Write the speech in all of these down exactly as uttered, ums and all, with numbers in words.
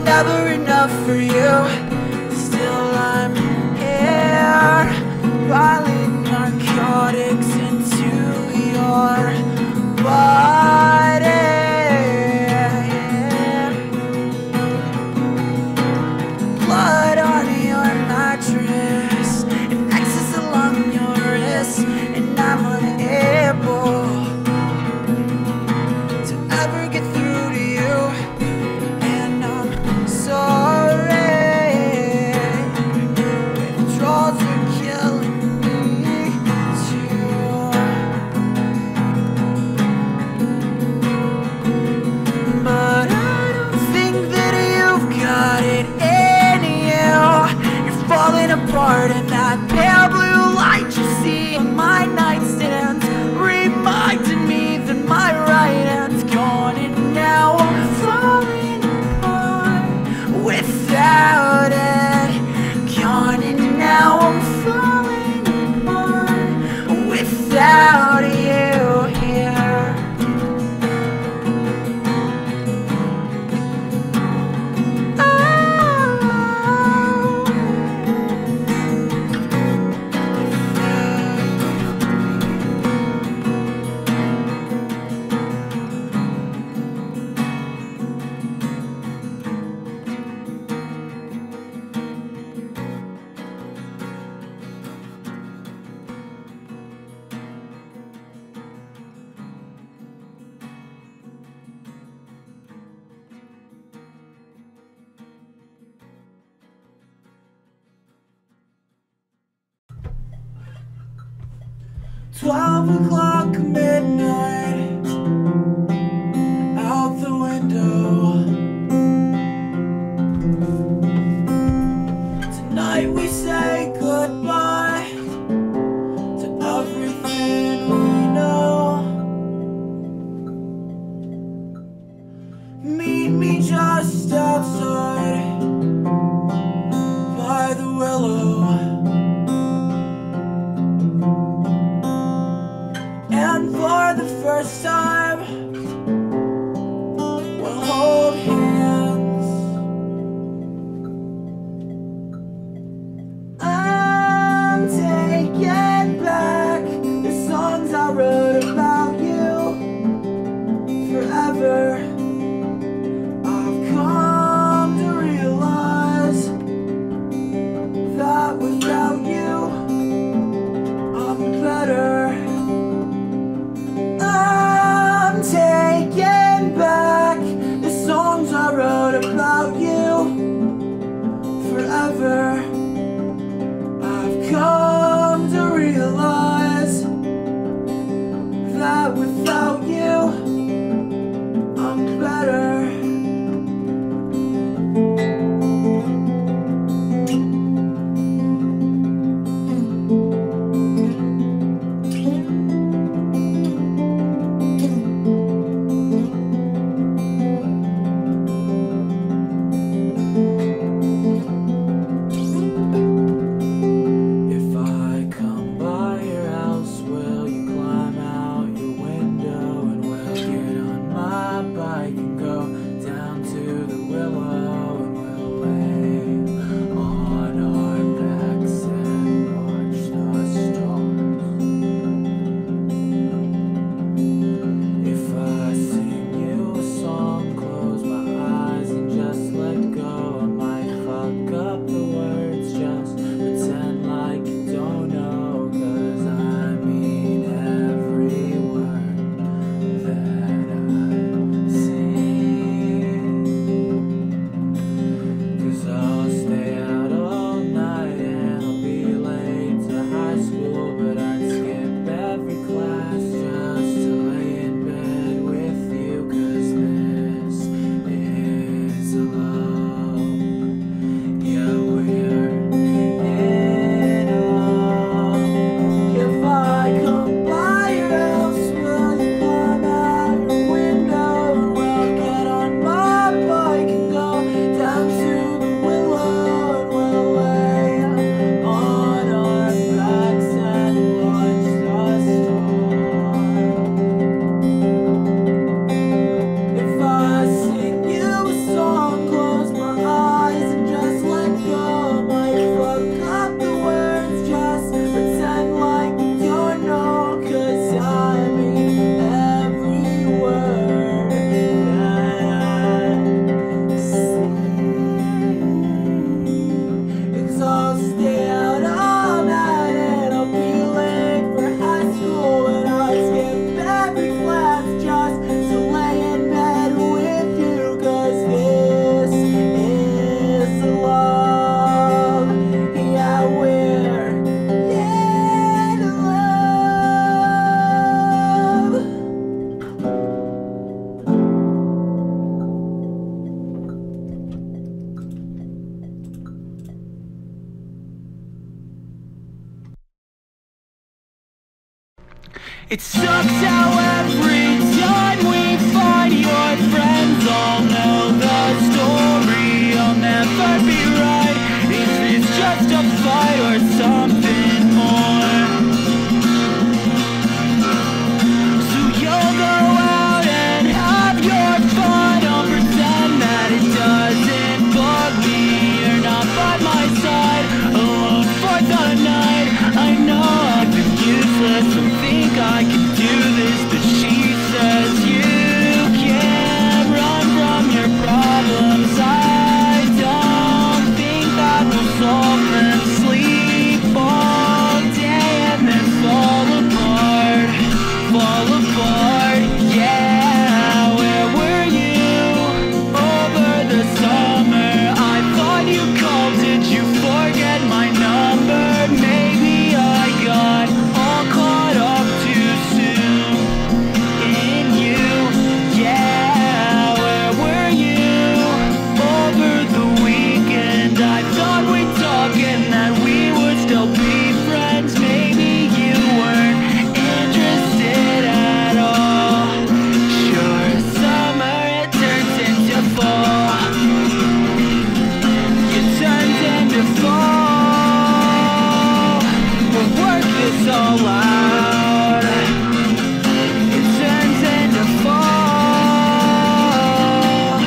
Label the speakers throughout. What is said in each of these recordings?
Speaker 1: never enough for you. Still I'm here, piling narcotics into your body. Blood on your mattress and X's along your wrist, and I'm unable to ever get through to you. And I'm sorry, withdrawals are killing me too. But I don't think that you've got it in you. You're falling apart in that pale blue light you see on my nightstand, reminding me that my right hand's gone, and now I'm falling apart without it. Gone, and now I'm falling apart without you here. Twelve o'clock midnight, out the window. Tonight we say goodbye to everything we know. Meet me just outside by the willow. And for the first time, we'll hold hands. I'm taking back the songs I wrote about you forever. I've come to realize that without you, I'm better. I'm taking back the songs I wrote about you forever. I've come to realize that without you, I'm better. It sucks how every time we fight, your friends all know the story. I'll never be right. Is this just a fight or something more? So you'll go out and have your fun. Don't pretend that it doesn't bug me. You're not by my side, alone for the night. I know I've been useless, don't think I can do this, but she says you can't run from your problems. I don't think that will solve them. Sleep all day and then fall apart, fall apart, yeah. Where were you over the summer? I thought you called, did you forget my number? Maybe I got all caught up too soon in you, yeah. Where were you over the weekend? I thought we'd talk and that we would still be friends. Maybe you weren't interested at all. Sure, summer it turns into fall. It turns into fall. We'll work this all out. It turns into fall.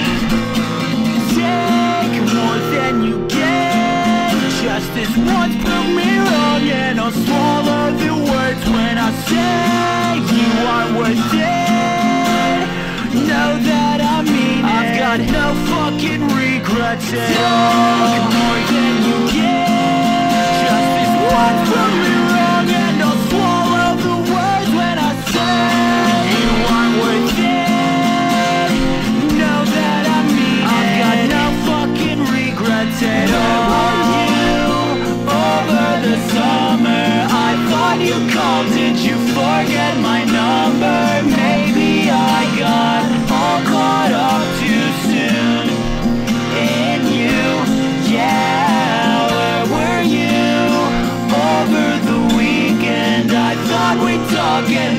Speaker 1: Take more than you get. Justice once proved me wrong, and I'll swallow the words when I say you aren't worth it. Know that I mean it. I've got no fucking regrets at all. Take more than you get. Justice once proved me wrong, and I'll swallow the words when I say you aren't worth it. Know that I mean it. I've got no fucking regrets at all. Where were you over the summer? I thought you called, did you forget my number? Maybe I got all caught up too soon in you, yeah. Where were you over the weekend? I thought we'd talk and